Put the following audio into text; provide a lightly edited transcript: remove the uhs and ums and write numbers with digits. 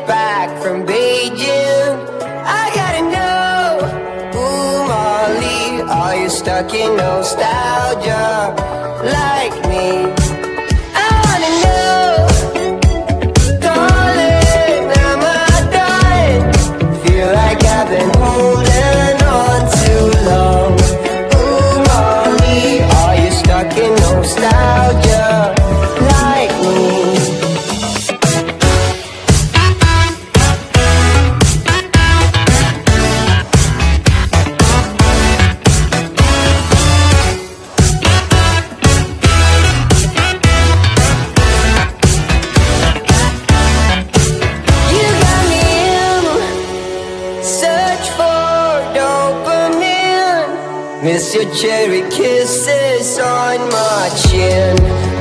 back from Beijing. I gotta know, ooh Molly, are you stuck in nostalgia like me? I wanna know, darling, am I done? Feel like I've been holding on too long. Ooh Molly, are you stuck in nostalgia like me? Miss your cherry kisses on my chin.